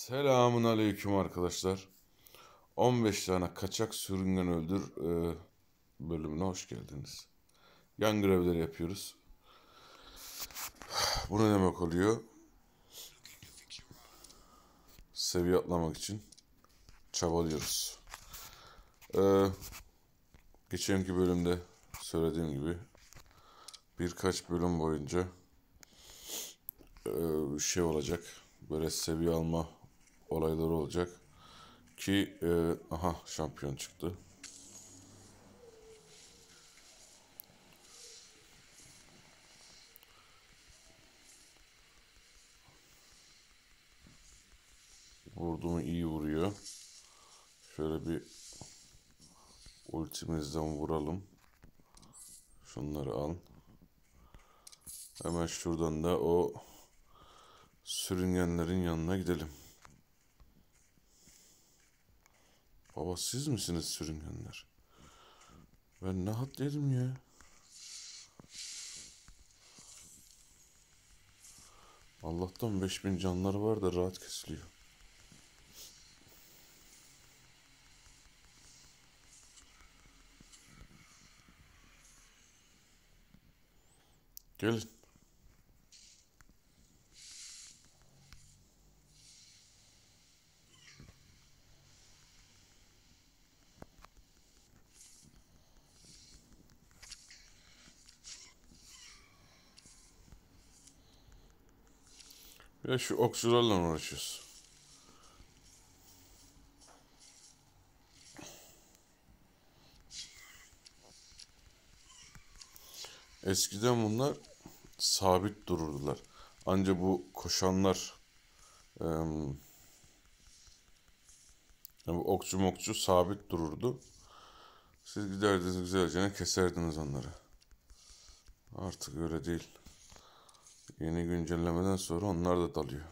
Selamun aleyküm arkadaşlar. 15 tane kaçak sürüngen öldür bölümüne hoş geldiniz. Yan görevleri yapıyoruz. Bu ne demek oluyor? Seviye atlamak için çabalıyoruz. Geçenki bölümde söylediğim gibi birkaç bölüm boyunca şey olacak. Böyle seviye alma olayları olacak. Ki aha şampiyon çıktı. Vurduğumu iyi vuruyor. Şöyle bir ultimizden vuralım. Şunları al. Hemen şuradan da o sürüngenlerin yanına gidelim. Baba siz misiniz sürüngenler? Ben ne halt yedim ya? Allah'tan 5000 canları var da rahat kesiliyor. Gelin. Ya şu okçularla uğraşıyoruz. Eskiden bunlar sabit dururdular. Ancak bu koşanlar yani bu okçu sabit dururdu. Siz giderdiniz güzelce keserdiniz onları. Artık öyle değil. Yeni güncellemeden sonra onlar da dalıyor.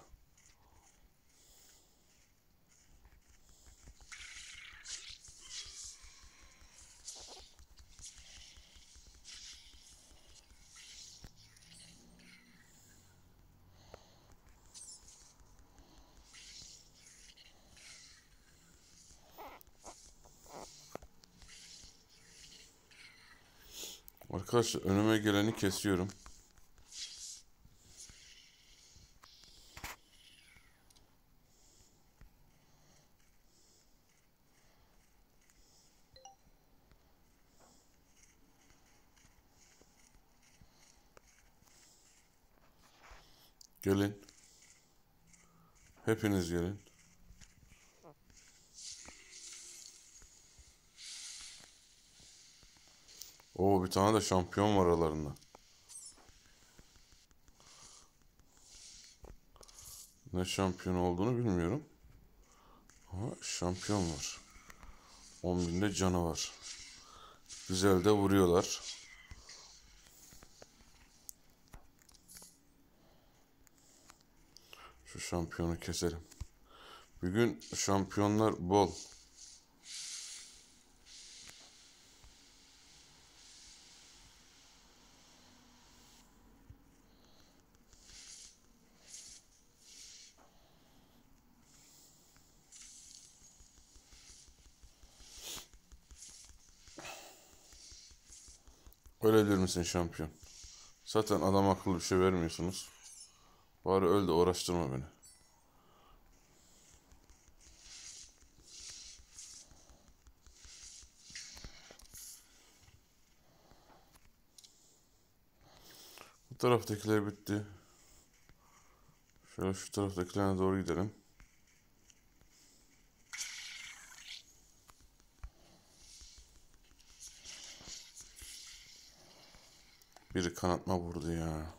Arkadaşlar önüme geleni kesiyorum. Gelin. Hepiniz gelin. Oo bir tane de şampiyon var aralarında. Ne şampiyon olduğunu bilmiyorum. Ama şampiyon var. 10.000'de canı var. Güzel de vuruyorlar. Şu şampiyonu keselim. Bugün şampiyonlar bol. Ölebilir misin şampiyon? Zaten adam akıllı bir şey vermiyorsunuz. Bari öl de uğraştırma beni. Bu taraftakiler bitti. Şöyle şu taraftakilerine doğru gidelim. Biri kanatma vurdu ya.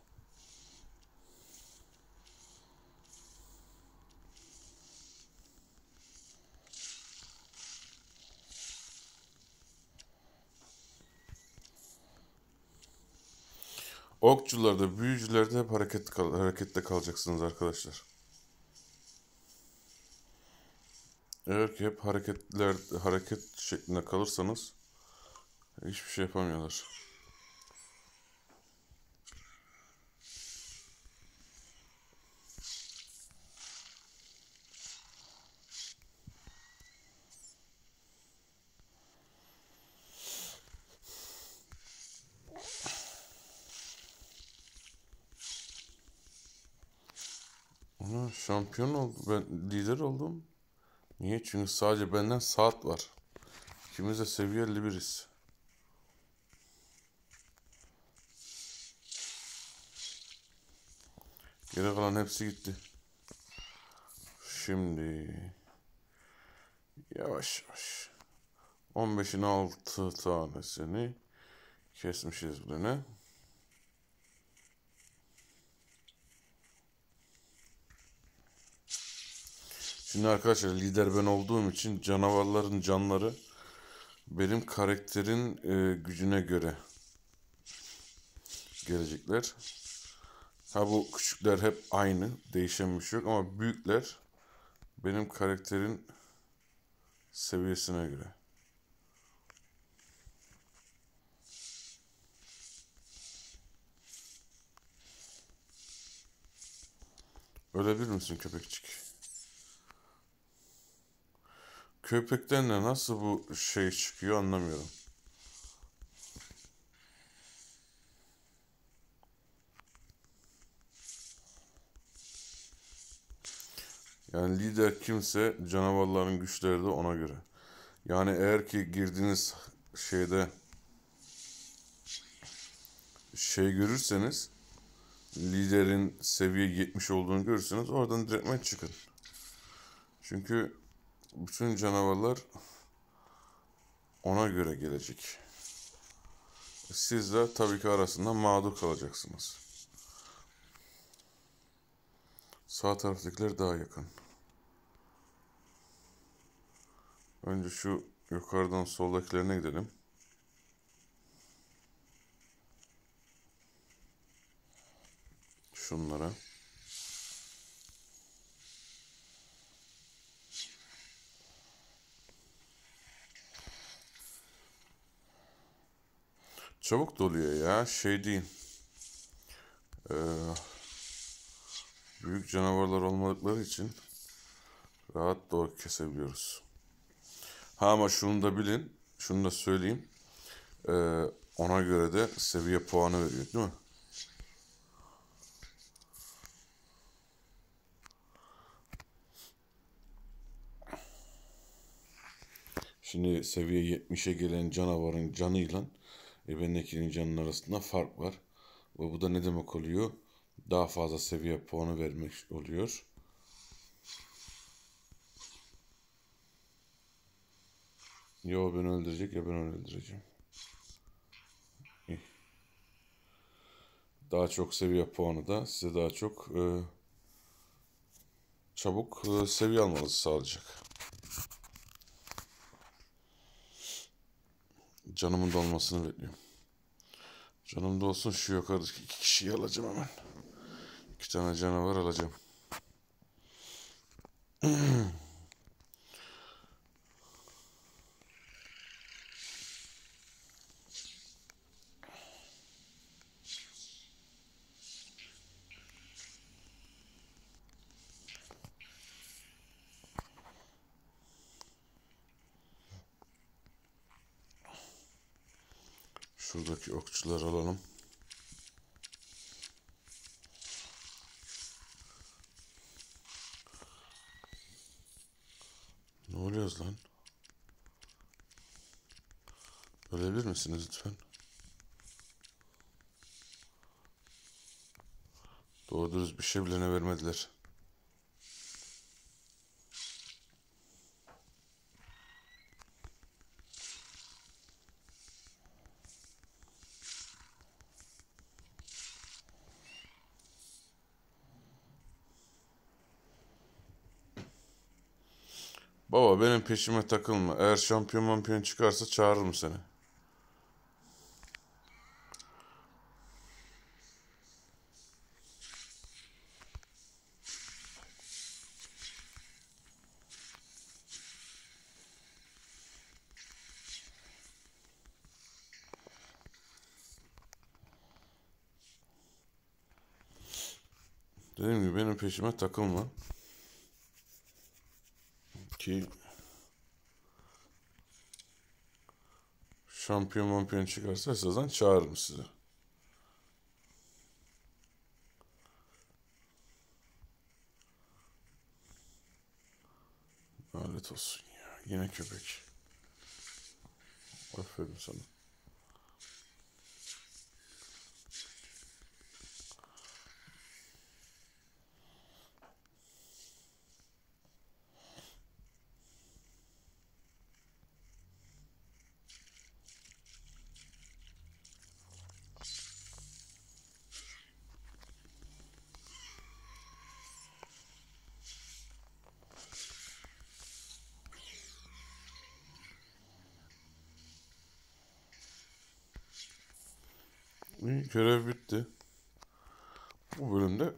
Okçularda, büyücülerde hep harekette kalacaksınız arkadaşlar. Eğer ki hep hareket şeklinde kalırsanız hiçbir şey yapamıyorlar. Şampiyon oldu. Ben lider oldum. Niye? Çünkü sadece benden saat var. İkimiz de seviye 51'iz. Geri kalan hepsi gitti. Şimdi yavaş yavaş 15'in 6 tanesini kesmişiz bile. Şimdi arkadaşlar lider ben olduğum için canavarların canları benim karakterin gücüne göre gelecekler. Ha bu küçükler hep aynı, değişen bir şey yok ama büyükler benim karakterin seviyesine göre. Ölebilir misin köpekçik? Köpekten de nasıl bu şey çıkıyor anlamıyorum. Yani lider kimse canavarların güçleri de ona göre. Yani eğer ki girdiğiniz şeyde şey görürseniz liderin seviye 70 olduğunu görürseniz oradan direktmen çıkın. Çünkü bütün canavarlar ona göre gelecek. Siz de tabii ki arasında mağdur kalacaksınız. Sağ taraftakiler daha yakın. Önce şu yukarıdan soldakilerine gidelim. Şunlara. Çabuk doluyor ya. Şey değil. Ee, büyük canavarlar olmadıkları için rahat doğru kesebiliyoruz. Ha ama şunu da bilin. Şunu da söyleyeyim. Ee, ona göre de seviye puanı veriyor değil mi? Şimdi seviye 70'e gelen canavarın canıyla bendekinin canının arasında fark var. Ve bu da ne demek oluyor? Daha fazla seviye puanı vermek oluyor. Ya o beni öldürecek ya ben onu öldüreceğim. Daha çok seviye puanı da size daha çok çabuk seviye almanızı sağlayacak. Canımın dolmasını bekliyorum. Canım dolsun şu yukarıdaki 2 kişiyi alacağım hemen. 2 tane canavar alacağım. Şuradaki okçuları alalım. Ne oluyoruz lan? Ölebilir misiniz lütfen? Doğru dürüst bir şey bile vermediler. Baba benim peşime takılma. Eğer şampiyon çıkarsa çağırırım seni. Dediğim gibi benim peşime takılma. Ki şampiyon çıkarsa sizden çağırırım sizi. Lanet olsun ya. Yine köpek. Aferin sana. İyi, görev bitti. Bu bölümde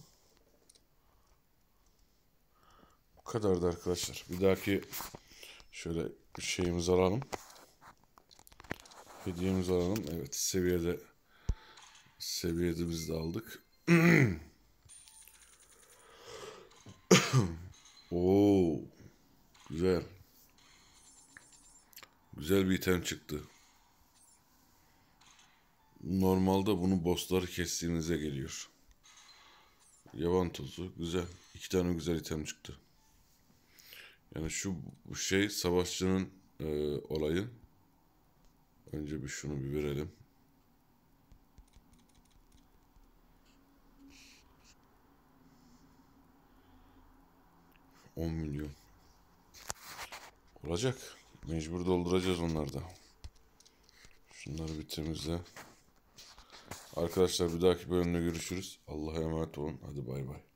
bu kadardı arkadaşlar. Bir dahaki şöyle bir şeyimizi alalım. Hediyemizi alalım. Evet, seviyede biz de aldık. Oo, güzel. Güzel bir item çıktı. Normalde bunu bossları kestiğinizde geliyor. Yaban tozu güzel. 2 tane güzel item çıktı. Yani bu şey savaşçının olayı. Önce bir şunu bir verelim. $10 milyon. Olacak. Mecbur dolduracağız onları da. Şunları bir temizle. Arkadaşlar bir dahaki bölümde görüşürüz. Allah'a emanet olun. Hadi bay bay.